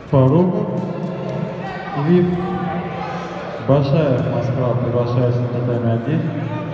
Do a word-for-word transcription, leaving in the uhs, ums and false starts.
Порогов, Львив, Башаев, Москва, приглашается на тайм один.